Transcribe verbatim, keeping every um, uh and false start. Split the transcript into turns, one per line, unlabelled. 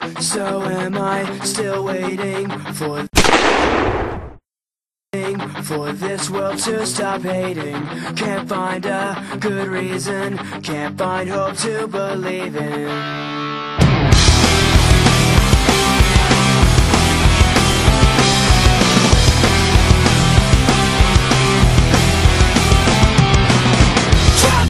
So am I still waiting for for this world to stop hating. Can't find a good reason, can't find hope to believe in.